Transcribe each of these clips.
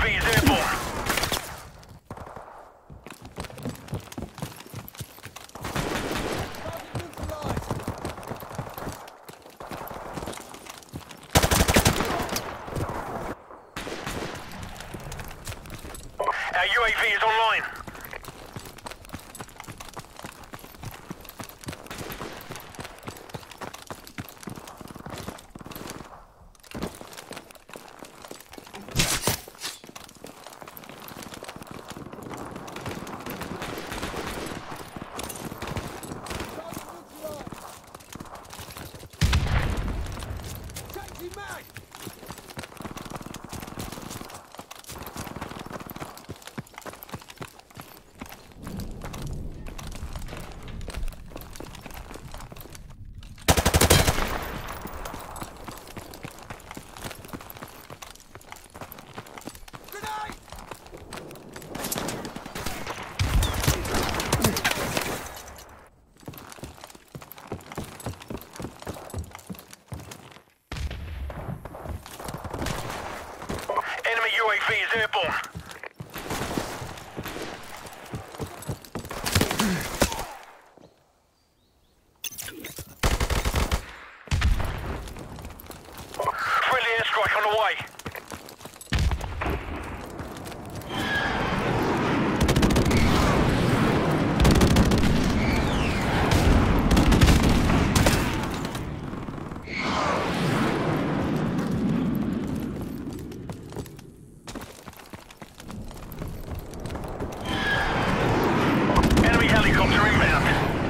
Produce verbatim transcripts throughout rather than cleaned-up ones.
V is airborne. Our U A V is online. U A V is airborne. Friendly airstrike on the way. Helicopter inbound.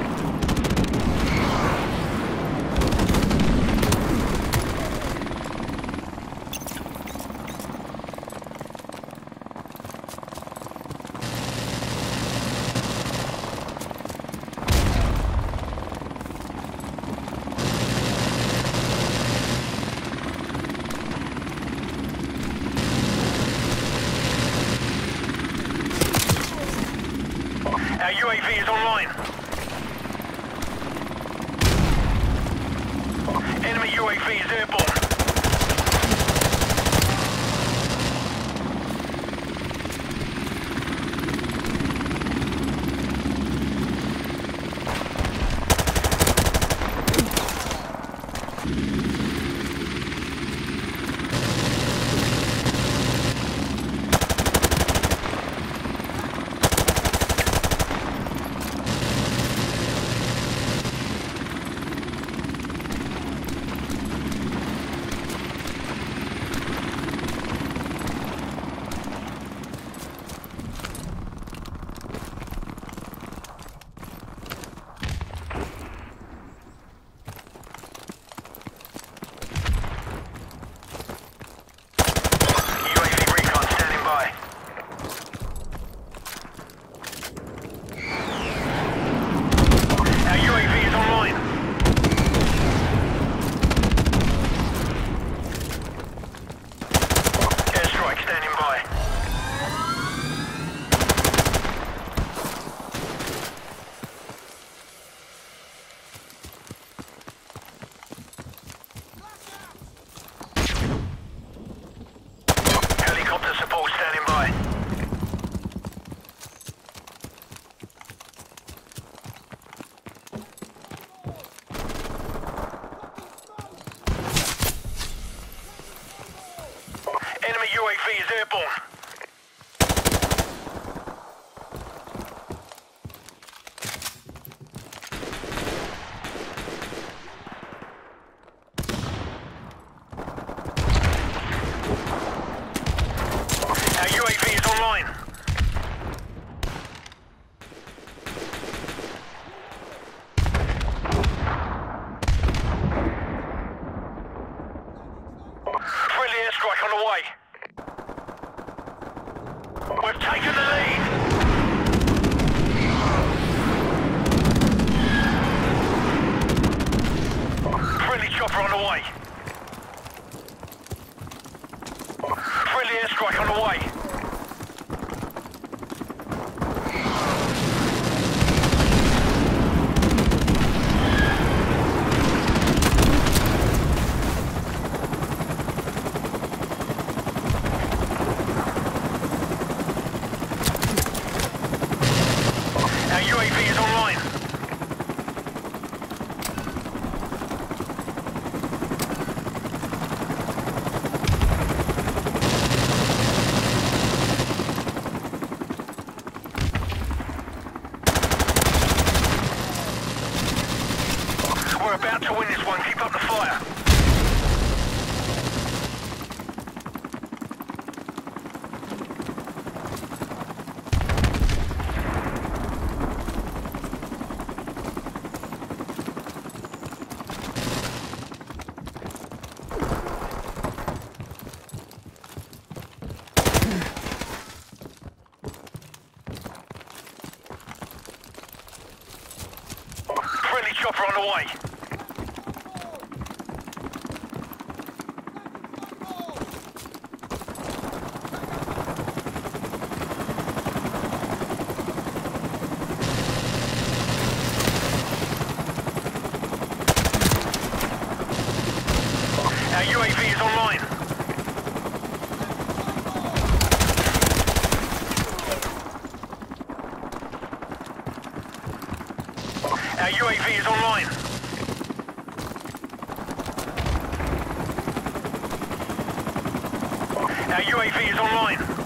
Our U A V is online. Enemy U A V is airborne. U A V is airborne. Our U A V is online. Friendly airstrike on the way. We've taken the lead! Friendly chopper on the way. Friendly airstrike on the way. about to win this one. Keep up the fire. Friendly chopper on the way. Our U A V is online. Our U A V is online. Our U A V is online.